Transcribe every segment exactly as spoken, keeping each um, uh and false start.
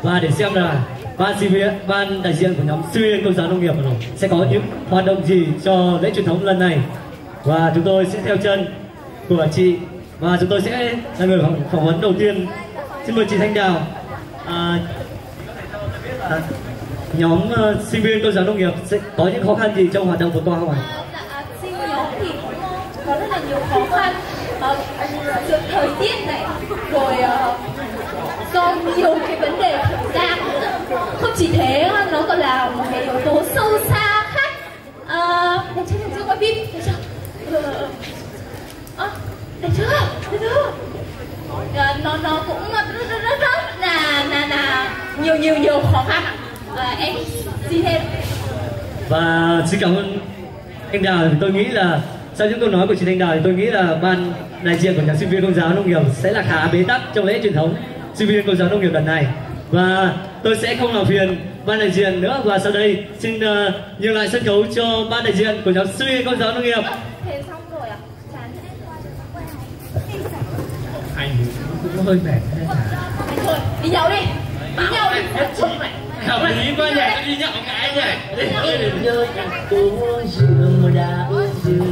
và để xem là ban sinh viên, ban đại diện của nhóm sinh viên Công giáo Nông nghiệp sẽ có những hoạt động gì cho lễ truyền thống lần này. Và chúng tôi sẽ theo chân của chị và chúng tôi sẽ là người phỏng, phỏng vấn đầu tiên. Xin mời chị Thanh Đào. À, à, nhóm uh, sinh viên Công giáo Nông nghiệp sẽ có những khó khăn gì trong hoạt động vừa qua không ạ? À, sinh nhóm thì cũng có rất là nhiều khó khăn, uh, sự thời tiết này, rồi uh, do nhiều cái vấn đề thời gian. Không chỉ thế, nó còn là một cái yếu tố sâu xa khác. Uh, đẹp chưa, đẹp chưa, quay phim, đẹp chưa? Uh, uh, đẹp chưa, đẹp chưa? Uh, nó nó cũng rất rất rất rất là là là nhiều nhiều nhiều khó khăn ạ. Uh, em xin thêm. Và xin cảm ơn anh Đào. Tôi nghĩ là sau những câu nói của chị Thanh Đào thì tôi nghĩ là ban đại diện của nhóm sinh viên Công giáo Nông nghiệp sẽ là khá bế tắc trong lễ truyền thống sinh viên Công giáo Nông nghiệp lần này. Và tôi sẽ không làm phiền ban đại diện nữa, và sau đây xin uh, nhường lại sân khấu cho ban đại diện của nhóm sinh viên Công giáo Nông nghiệp. Thế xong rồi à? Chán thế. Anh cũng hơi mệt. Anh thôi, đi nhậu đi. Đi nhậu đi. Hợp lý quá nhỉ, đi nhậu cái nhỉ. Nhớ cô rượu mà đã uống rượu.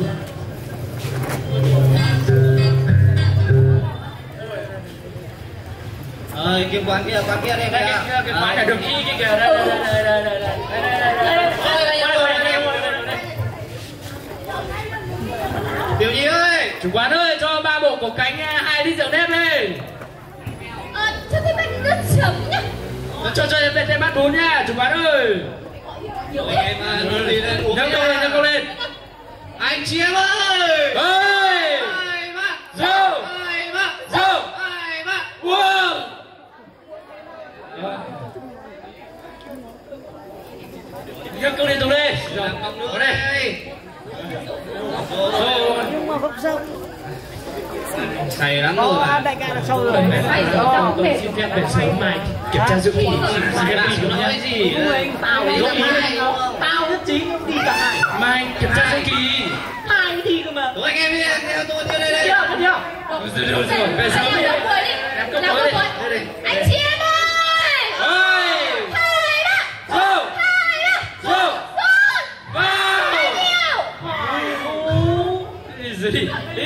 Ơi, cái quán kia, quán kia đây, cái kia, cái quán này được chi kia kìa, đây, đây, đây, đây, đây, đây, Tiểu Nhi ơi, chủ quán ơi, cho ba bộ cổ cánh, hai ly rượu nếp đi. Ờ, cho thêm bát nước chấm nhá. Cho cho em thêm bát bún nha, chủ quán ơi. Ôi, em đi lên, nâng câu lên, nâng câu lên. Anh chị em ơi. Ơi. Rượu. Rượu. Uống. Nhấc câu lên, dùng lên. Vào đây. Nhưng mà vẫn sao? Say lắm rồi. Đại ca là sâu rồi. phải rồi. Tôi xin phép về sớm mai kiểm tra dự thi. Sai bạn nói gì? Tao tao nhất chính đi cả hai. Mai kiểm tra dự kỳ. Hai cái gì cơ mà. Thôi anh em đi, theo tôi đi đây đây. Chưa, chưa. Rồi rồi rồi, về sớm đi. Em cấp tối đi. Anh chị em ơi. Ơi. Hai đó. Rượu. Hai đó. Rượu. Vào. Đi gì? Đi đi.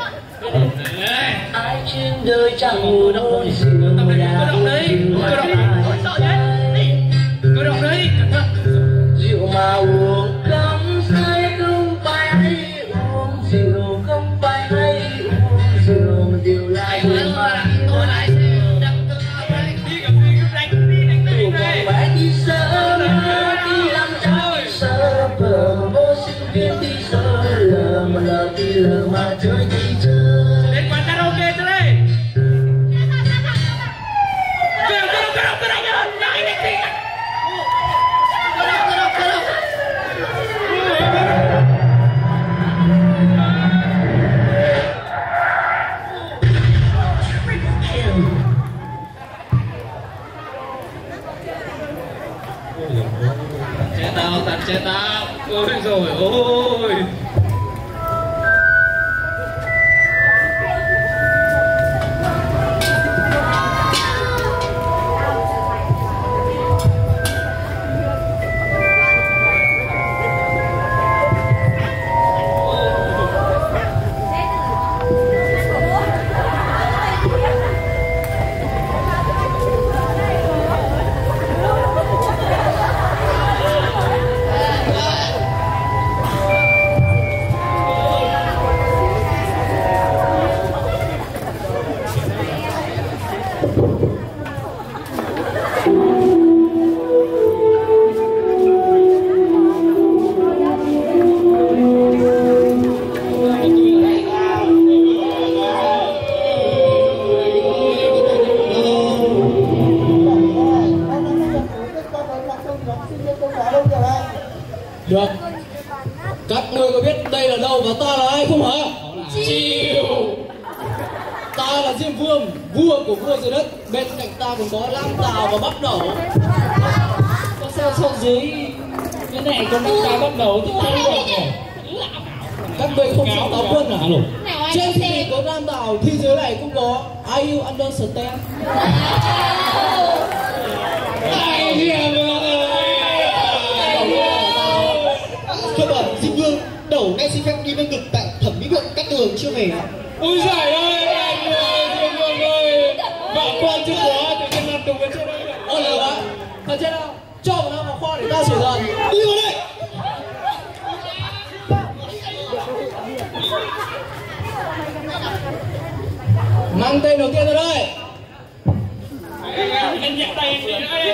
Ai trên đời chẳng ngủ đâu rượu mà đã uống rượu. Cơ động đấy. Rượu mà uống không say không phải hay uống rượu không phải hay uống rượu mà điều lại hương mà Tôi lại xe đăng đi gặp đi gặp đánh đi đánh đi này. phải đi sớm đi làm trái sớm vợ mà vô sinh viên đi sớm lờ mà lờ đi lờ mà chơi đi chơi. Đến quán karaoke cho đây. Cơ động cơ động cơ động cơ động cơ động đánh đánh đi. Cơ động cơ động cơ động. Che tao, tạt che tao. Ôi rồi ôi. Được. Các ngươi có biết đây là đâu và ta là ai không hả? Chịu. Ta là Diêm Vương, vua của vua dưới đất. Bên cạnh ta còn có Lam Tào và Bắc Đẩu. Có sao sao dưới cái này có năm cái Bắc Đẩu thì ta được nhỉ? Các ngươi không sợ táo quân à? Trên thì có Lam Tào thì dưới này cũng có. Are you understand? mình ạ. Ôi giời ơi, anh ơi, Diêm Vương ơi, bảo con chưa có, tự nhiên làm tùng ở trên đây. Ôi là quá, thật chết đâu, cho vào nó vào kho để ta sửa dần. Đi vào đây. Mang tên đầu tiên ra đây. Anh nhặt tay đi đây.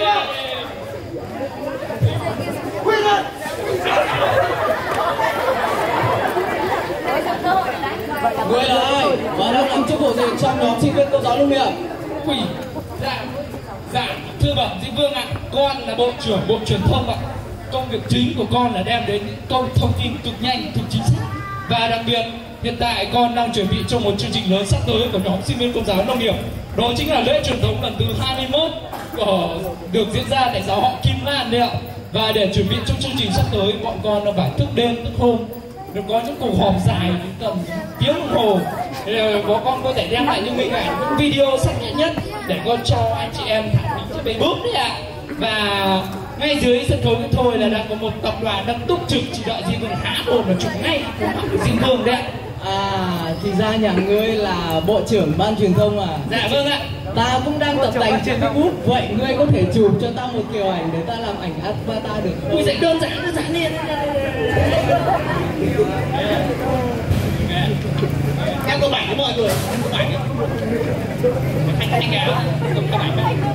Người là ai và đang làm chức vụ gì trong nhóm sinh viên cô giáo nông nghiệp? Quỷ. Dạ, dạ, thưa bẩm Diêm Vương ạ, con là bộ trưởng bộ truyền thông ạ. Công việc chính của con là đem đến những câu thông tin cực nhanh, cực chính xác. Và đặc biệt, hiện tại con đang chuẩn bị cho một chương trình lớn sắp tới của nhóm sinh viên công giáo nông nghiệp. Đó chính là lễ truyền thống lần thứ hai mươi mốt của được diễn ra tại giáo họ Kim Lan đấy ạ. Và để chuẩn bị cho chương trình sắp tới, bọn con nó phải thức đêm thức hôm, được có những cuộc họp dài đến tầm tiếng đồng hồ. Để bọn con có thể đem lại những hình ảnh, những video sắc nét nhất để con cho anh chị em thả mình trên Facebook đấy ạ. Và ngay dưới sân khấu cái thôi là đang có một tập đoàn đang túc trực chỉ đợi Diêm Vương há hồn và chụp ngay của Diêm Vương đấy ạ. À, thì ra nhà ngươi là bộ trưởng ban truyền thông à? Dạ vâng ạ. Ta cũng đang tập tành trên Facebook, vậy ngươi có thể chụp cho ta một kiểu ảnh để ta làm ảnh avatar được không? Ui dạy đơn giản, đơn giản lên. Em có ảnh với mọi người, em có ảnh Anh anh kìa, không có ảnh đâu.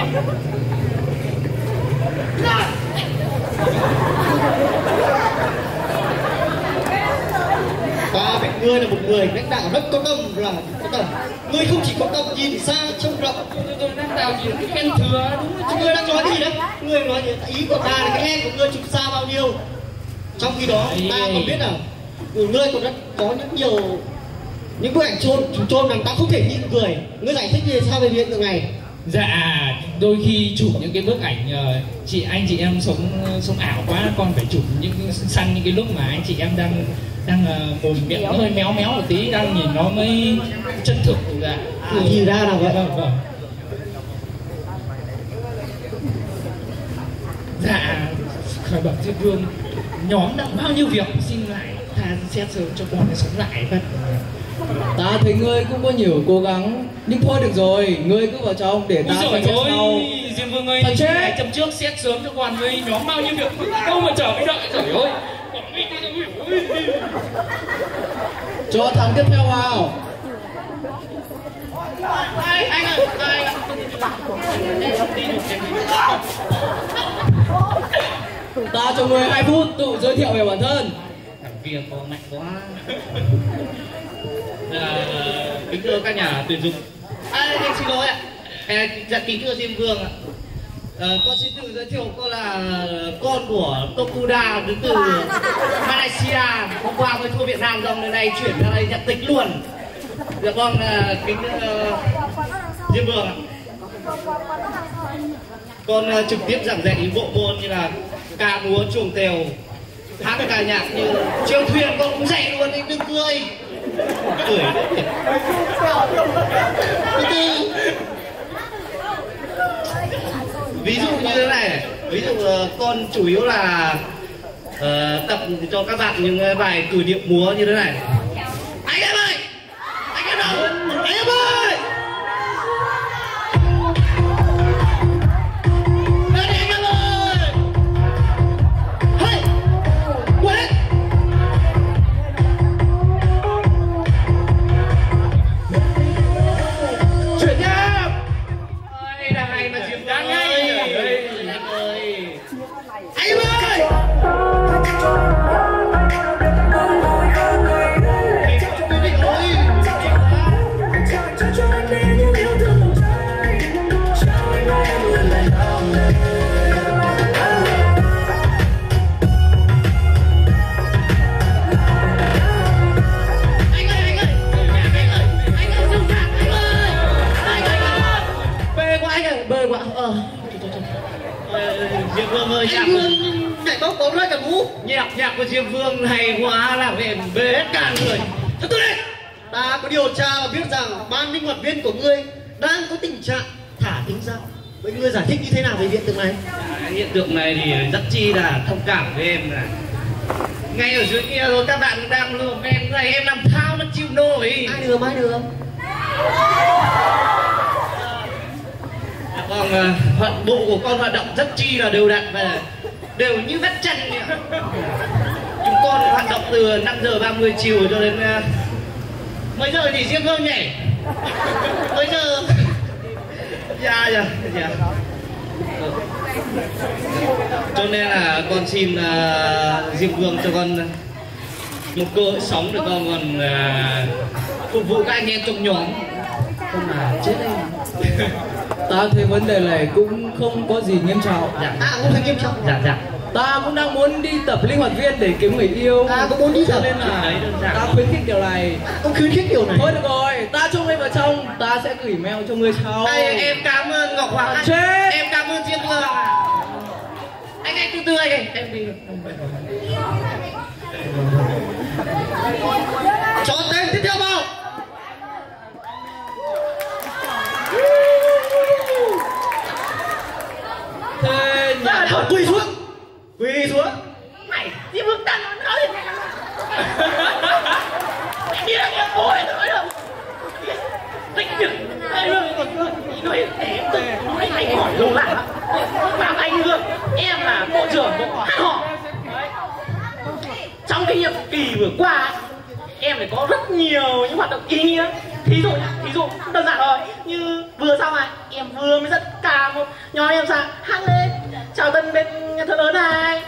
Ta biết ngươi là một người lãnh đạo rất có tâm là có tâm. Ngươi không chỉ có tâm nhìn xa trông rộng. Tôi lãnh đạo chỉ cái khen thừa đúng không? Ngươi đang nói cái gì đấy? Ngươi nói gì? Ý của ta là cái khen của ngươi chụp xa bao nhiêu. Trong khi đó ta còn biết là của ngươi còn rất có những nhiều những bức ảnh chôn chụp chôn làm ta không thể nhịn cười. Ngươi giải thích gì sao về hiện tượng này? Dạ, đôi khi chụp những cái bức ảnh chị anh chị em sống sống ảo quá, con phải chụp những săn những cái lúc mà anh chị em đang đang mồm miệng nó hơi méo méo một tí, đang nhìn nó mới chân thực. Dạ. À, thì ra là vậy. Vâng, vâng. Dạ, khởi bẩm Diêm Vương, nhóm đang bao nhiêu việc, xin lại tha xét sớm cho con để sống lại vậy. Ta thấy ngươi cũng có nhiều cố gắng, nhưng thôi được rồi, ngươi cứ vào trong để ta phải xét sau. Diêm Vương ơi, Thật chết. hai chấm trước xét sớm cho con với nhóm bao nhiêu việc đâu mà chờ mới đợi, trời ơi. Cho thằng tiếp theo vào. Ai, anh ơi, ai. Ta cho ngươi hai phút tự giới thiệu về bản thân. Thằng kia có mạnh quá. À, kính thưa các nhà tuyển dụng. À, anh xin lỗi ạ. À, dạ kính thưa Diêm Vương ạ. À, con xin tự giới thiệu, con là con của Tokuda đến từ Malaysia. Hôm qua mới thua Việt Nam xong đến đây chuyển ra đây nhận tịch luôn. Dạ con là kính uh, Diêm Vương ạ. Con uh, trực tiếp giảng dạy bộ môn như là ca múa, chuồng tèo, hát ca nhạc như chèo thuyền con cũng dạy luôn, anh đừng cười. Cười đấy. Từ từ. Ví dụ như thế này, ví dụ uh, con chủ yếu là uh, tập cho các bạn những bài cử điệu múa như thế này. Anh em ơi, anh em đâu, anh em ơi, đây anh em ơi, hey, qua đây. Chuyển nhá. Ôi, đang hay mà Diêm đang hay. Anh ơi, anh em ơi. Diêm Vương ơi, nhạc Vương nhảy bốc bóng ra cả mũ. Nhạc nhạc của Diêm Vương hay quá, làm về bế hết cả người. Thôi tôi đây. Ta có điều tra và biết rằng ban linh hoạt viên của ngươi đang có tình trạng thả thính giác. Vậy ngươi giải thích như thế nào về hiện tượng này? À, hiện tượng này thì rất chi là thông cảm với em là Ngay ở dưới kia rồi các bạn đang lườm em này, em làm thao nó chịu nổi. Ai lườm ai lườm? Còn uh, hoạt bộ của con hoạt động rất chi là đều đặn và đều như vắt chân. Chúng con hoạt động từ năm giờ ba mươi chiều cho đến uh, mấy giờ thì Diêm Vương nhỉ? Mấy giờ? Dạ dạ dạ. Cho nên là con xin uh, Diêm Vương cho con một cơ hội sống để con còn uh, phục vụ các anh em trong nhóm. Không mà chết em. Ta thấy vấn đề này cũng không có gì nghiêm trọng. Dạ. À không phải nghiêm trọng. Dạ dạ. Ta cũng đang muốn đi tập linh hoạt viên để kiếm người yêu. Ta cũng muốn đi cho tập. nên là Đấy, đơn giản. ta khuyến khích điều này. Ông khuyến khích điều này. Thôi được rồi, ta cho ngươi vào trong, ta sẽ gửi mail cho ngươi sau. Đây, em cảm ơn Ngọc Hoàng. À, chết. Em cảm ơn Diêm Vương. Anh anh từ từ anh ơi, em đi. Cho tên tiếp theo vào. Thế nhà Thôi quỳ xuống. Quỳ xuống. Mày, Diêm Vương ta nó nói lên. Mày đi ra kia bố này nói đâu. Thích nhỉ. Anh Vương còn nói em tự nói anh hỏi lâu lạ. Bảo anh Vương, em là bộ trưởng bộ hát họ. Trong cái nhiệm kỳ vừa qua em phải có rất nhiều những hoạt động ý nghĩa. Thí dụ thí dụ đơn giản thôi, như vừa xong này em vừa mới dẫn cả một nhóm em sang hát lên chào tân bên nhà thờ lớn này.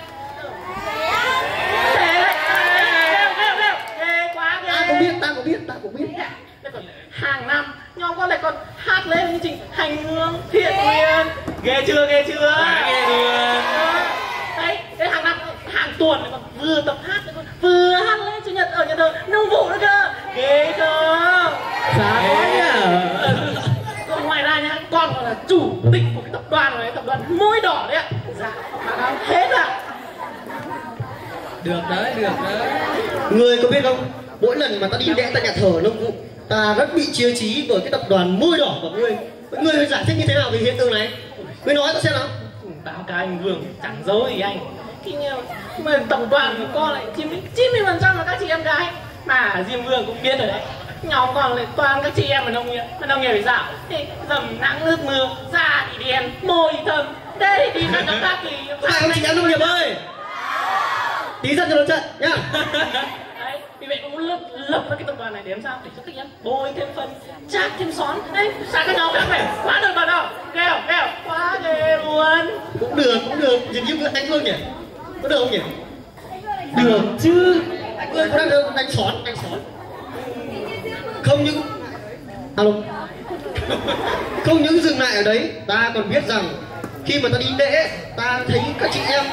Thế đấy, ghê ghê ghê ghê quá ghê. Ta cũng biết, ta cũng biết, ta cũng biết. Hàng năm nhóm con lại còn hát lên chương trình hành hương thiện nguyện. Ghê chưa ghê chưa? Ghê chưa? Đấy, đấy hàng năm hàng tuần lại còn vừa tập hát lại còn vừa hát lên chủ nhật ở nhà thờ nông vụ nữa cơ. Ghê chưa? khá quá nhỉ. Còn ngoài ra nhá, con còn là chủ tịch của cái tập đoàn này, tập đoàn Môi Đỏ đấy ạ. Dạ, hết ạ. Được đấy, được đấy. Người có biết không? Mỗi lần mà ta đi lễ tại nhà thờ nông vụ, ta rất bị chia trí bởi cái tập đoàn Môi Đỏ của ngươi. Ngươi phải giải thích như thế nào về hiện tượng này? Ngươi nói ta xem nào. Báo cáo anh Vương, chẳng giấu gì anh. Thì nhiều, mà tập đoàn của con lại chiếm chín mươi phần trăm là các chị em gái. Mà Diêm Vương cũng biết rồi đấy. Nhóm con lại toàn các chị em ở nông nghiệp. Mà nông nghiệp thì sao? Thì dầm nắng nước mưa, da thì đen, môi thì thâm. Đây thì là các bác thì... Hai ông chị em nông nghiệp ơi! Tí giận cho nó trận nhá. Đấy, vì vậy cũng lập, lập ra cái tập đoàn này để làm sao? Để cho các em bôi thêm phân, chát thêm xón. Đấy, sao các nhóm khác phải quá được vào đâu? Ghê không? Ghê không? Quá ghê luôn. Cũng được, cũng được. Dường như đánh Vương nhỉ? Có được không nhỉ? Được chứ. Anh Vương có đang được đánh xón, đánh xón. Không những... Alo. Không những dừng lại ở đấy, ta còn biết rằng khi mà ta đi lễ, ta thấy các chị em,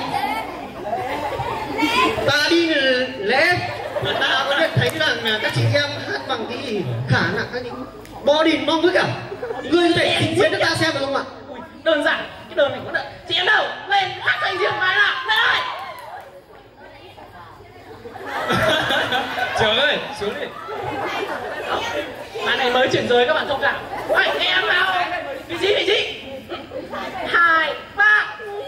ta đi lễ, ta có biết thấy rằng là các chị em hát bằng cái khả năng cái những body mong với cả. Ngươi có thể trình diễn cho ta xem được không ạ? Ui, đơn giản, cái đơn này có đợi. Chị em đâu? Lên hát thành riêng bài nào. Lên ơi! Trường ơi, xuống đi. Bạn này mới chuyển giới các bạn thông cảm. Ôi, em nào? Vị trí, vị trí. Hai, ba.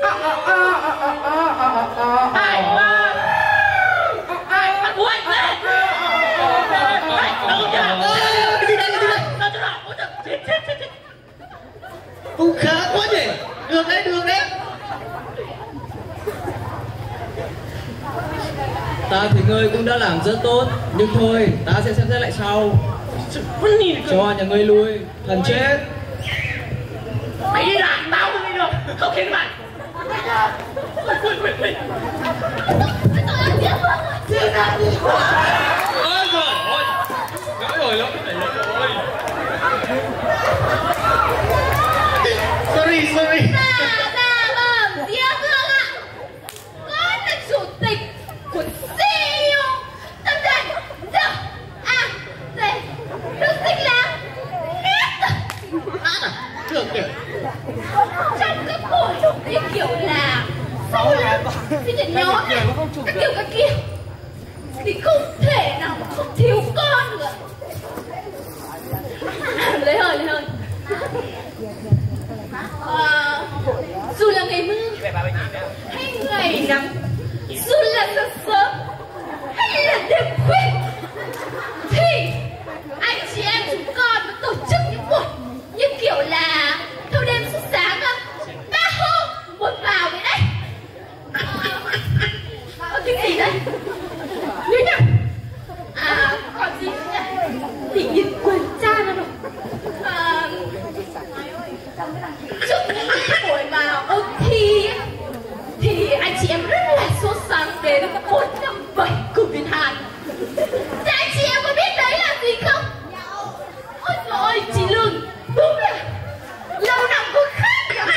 Hai, ba. Hai, bắt cuối, lên. Đấy, đâu chưa? Cái gì đây, cái gì đây? Đâu chưa nào? Ôi trời, chết, chết, chết, chết. Cũng khá quá nhỉ? Được đấy, được đấy. Ta thì ngươi cũng đã làm rất tốt. Nhưng thôi, ta sẽ xem xét lại sau. Con nhìn cơ. Cho nhà ngươi lui. Thần chết. Mày đi lại, tao không đi được. Không khiến mày. Ui, ui, ui, ui. Ôi giời ơi. Lỗi rồi, lỗi rồi, lỗi rồi. Sorry, sorry. Dạ, dạ, vâng, Diêm Vương ạ. Con là chủ tịch của xê e ô tập đoàn Dược à, đây, được xích là Nét. Hát à? Được kìa. Trong các buổi lúc như kiểu là sau là sinh nhật nhóm này, các kiểu các kiểu thì không thể nào mà không thiếu con được. Lấy hơi, lấy hơi. À, dù là ngày mưa hay ngày nắng, dù là sáng sớm hay là đêm khuya, thì anh chị em chúng con vẫn tổ chức những buổi như kiểu là thâu đêm suốt sáng á, ba hôm một vào vậy đấy. Ờ, cái gì đấy? Như nhá. À, còn gì nữa nhỉ? Tự nhiên quên cha nó rồi. À, trước những cái buổi mà ôn thi ấy, thì anh chị em rất là sốt sắng đến bốn năm bảy của Việt Hàn. Thế anh chị em có biết đấy là gì không? Ôi trời ơi, chị Lương, đúng là lâu năm có khác nhỉ?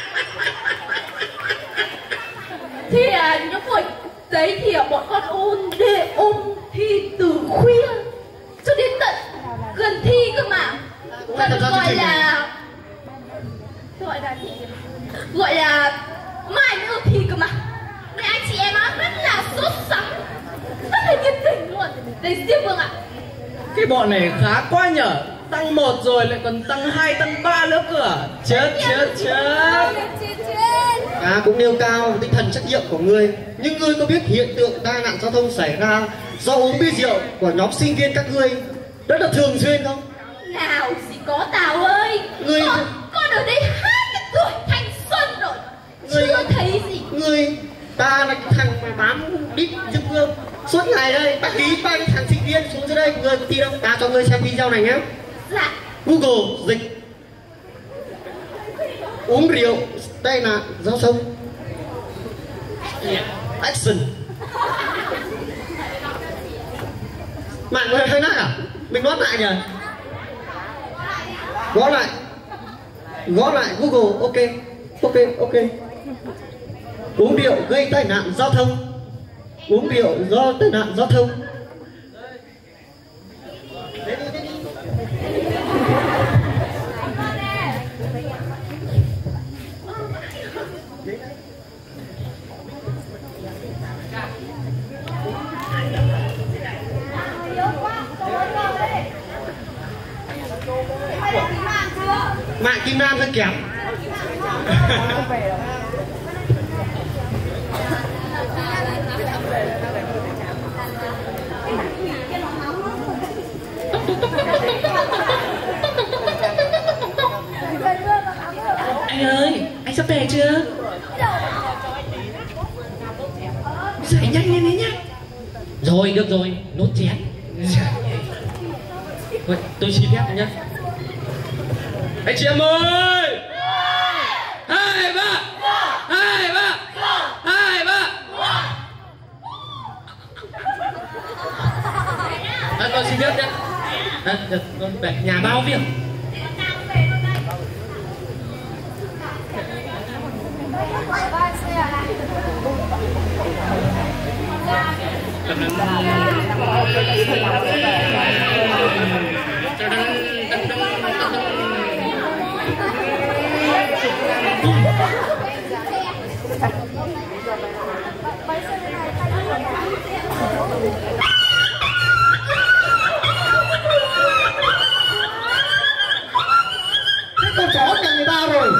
Thì à, những buổi đấy thì bọn con ôn để ôn thi từ khuya cho đến tận gần thi cơ mà. Và được gọi là gọi là gì? Gọi là mai mới ôn thi cơ mà. Nên anh chị em á rất là sốt sắng, rất là nhiệt tình luôn. Đây Diêm Vương ạ. Cái bọn này khá quá nhở. Tăng một rồi lại còn tăng hai, tăng ba nữa cơ. Chết, chết, chết. Ta cũng nêu cao tinh thần trách nhiệm của ngươi. Nhưng ngươi có biết hiện tượng tai nạn giao thông xảy ra do uống bia rượu của nhóm sinh viên các ngươi rất là thường xuyên không? Nào gì có Tào ơi. Ngươi... Con, con ở đây hai cái tuổi thanh xuân rồi, ngươi... chưa thấy gì. Ngươi, ta là thằng mà bám đít Diêm Vương suốt ngày đây. Ta ký ba cái thằng sinh viên xuống dưới đây. Ngươi tin không? Ta cho ngươi xem video này nhé. Dạ. Google dịch uống rượu tai nạn giao thông. Action. Mạng hơi hơi nát à? Mình nói lại nhỉ? Gõ lại. Gõ lại Google. Ok. Ok. Ok. Uống rượu gây tai nạn giao thông. Uống rượu do tai nạn giao thông. Mạng Kim Nam hơi kém. Anh ơi, anh sắp về chưa? Giải nhanh lên đấy nhá. Rồi, được rồi, nốt chén. Vậy, tôi xin phép nhá. Anh chị em ơi! Hai ba! Hai ba! Hai ba! À, con xin phép nhá. À, được, con về nhà bao việc. Thế con chó nhà người ta rồi.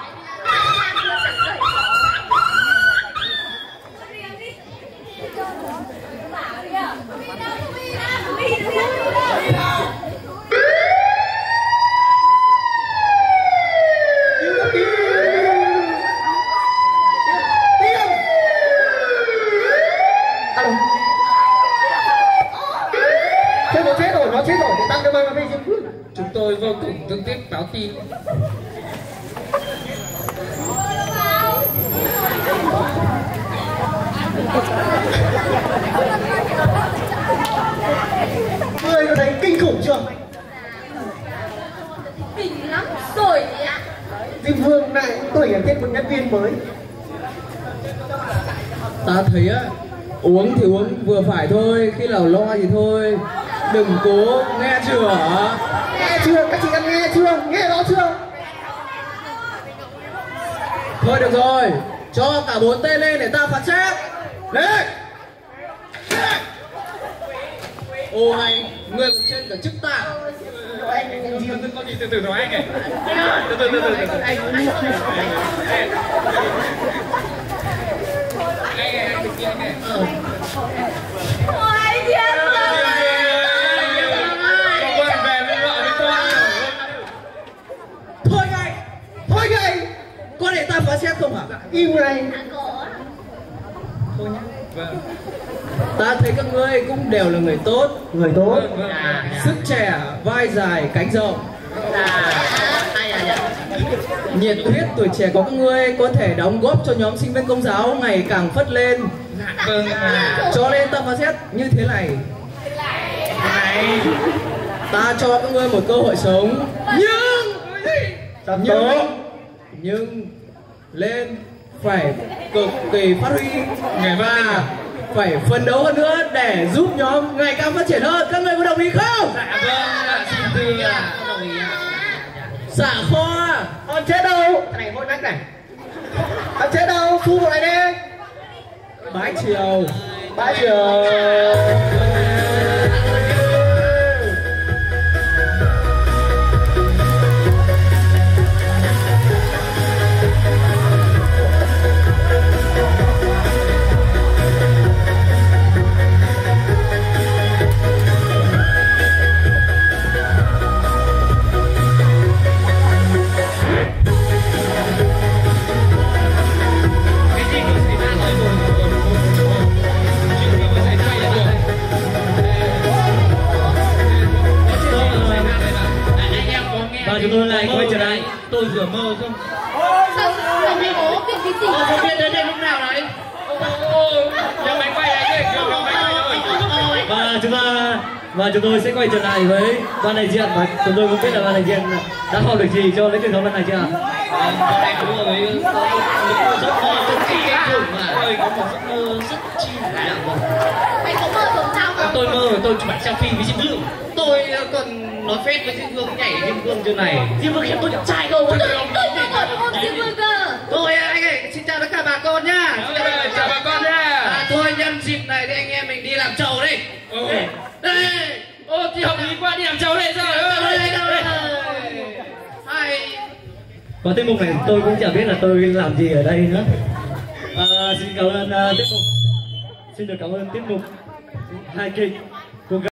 Chúng tôi vô cùng thương tiếc báo tin. Ngươi có thấy kinh khủng chưa? Kinh lắm rồi đấy ạ. Diêm Vương lại tuyển thêm một nhân viên mới. Ta thấy á, uống thì uống vừa phải thôi, khi nào lo thì thôi. Đừng cố, nghe chưa? Nghe chưa? Các chị em nghe chưa? Nghe rõ chưa? Thôi được rồi, cho cả bốn tên lên để ta phán xét. Lên! Ô hay, người còn trên cả chức ta. Con gì từ từ nói anh này. Từ từ từ từ từ. Anh anh anh Hoài Diêm Vương. Thôi ngay, thôi ngay, có để ta phán xét không hả? Im này. Thôi nhá. Ta thấy các ngươi cũng đều là người tốt, Người tốt. sức trẻ, vai dài, cánh rộng. Nhiệt huyết tuổi trẻ của các ngươi có thể đóng góp cho nhóm sinh viên Công giáo ngày càng phất lên. Vâng. Cho nên ta phán xét như thế này. Ta cho các ngươi một cơ hội sống, nhưng nhưng nhưng lên phải cực kỳ phát huy và phải phấn đấu hơn nữa để giúp nhóm ngày càng phát triển hơn. Các người có đồng ý không? Dạ vâng, xin thưa đồng ý ạ. Xả kho. Con chết đâu? Cái này hôn nách này. Con chết đâu? Thu vào này đi. Bái chiều. Bãi chiều. Và chúng tôi lại quay trở lại. Tôi vừa mơ không? Sao sao mày bố biết cái gì? Không biết đến đây lúc nào đấy. Nhà máy quay đấy, nhà máy quay rồi. Và chúng ta và chúng tôi sẽ quay trở lại với ban đại diện, và chúng tôi cũng biết là ban đại diện đã học được gì cho lễ truyền thống lần này chưa ạ? Hôm nay vừa mới có một giấc mơ cực kỳ kinh khủng mà. Tôi có một giấc mơ rất chi là đáng mơ. Mày có mơ giống tao không? Tôi mơ tôi chụp ảnh selfie với Diêm Vương. Tôi còn nói phét với Diêm Vương nhảy Diêm Vương chỗ này. Diêm Vương khen tôi đẹp trai không? Tôi tôi tôi còn ôm Diêm Vương cơ. Thôi anh ơi, xin chào tất cả bà con nhá. Chào bà con nha. À, thôi nhân dịp này thì anh em mình đi làm trầu đi. Ừ. Đây. Ô thì học lý qua đi làm cháu đây rồi. Đây đây đây. Hai. Và tiết mục này tôi cũng chẳng biết là tôi làm gì ở đây nữa. À, xin cảm ơn uh, tiết mục. Xin được cảm ơn tiết mục hai kịch